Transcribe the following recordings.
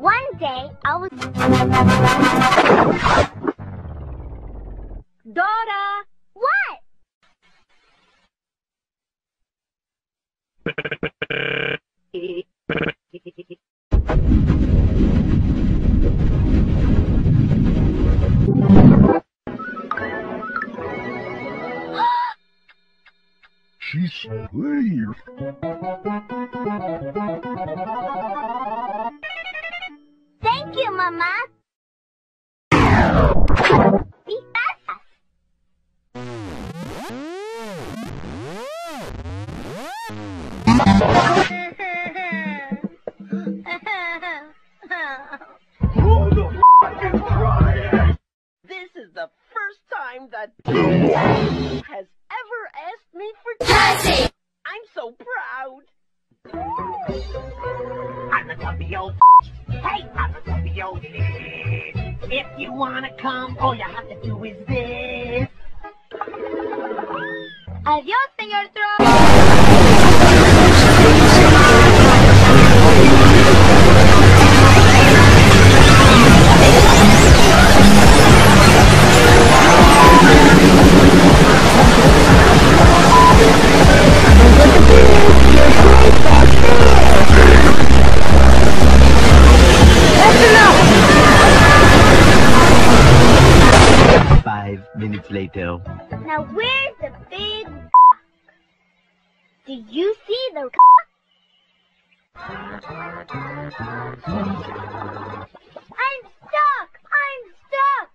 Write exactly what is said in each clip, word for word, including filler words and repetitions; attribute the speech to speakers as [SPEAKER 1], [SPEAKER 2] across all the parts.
[SPEAKER 1] One day, I was... Dora! What?
[SPEAKER 2] She's slave.
[SPEAKER 1] Thank you, Mama. Be fast.
[SPEAKER 2] Who the f*** is crying?
[SPEAKER 3] This is the first time that has ever asked me for Cassie. I'm so proud.
[SPEAKER 4] I'm the tubby old Hey, I'm the tubby old If you wanna come, all you have to do is this.
[SPEAKER 1] Adiós, señor Trump.
[SPEAKER 5] Five minutes later.
[SPEAKER 1] Now where's the big Do you see the I'm stuck! I'm stuck!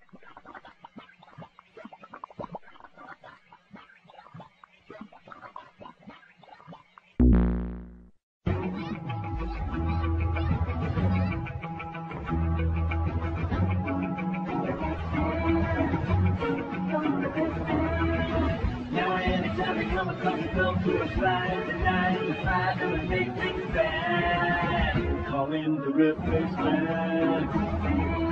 [SPEAKER 4] Now anytime we come across a girl to a slide tonight, we try to make things bad. Call in the replacement.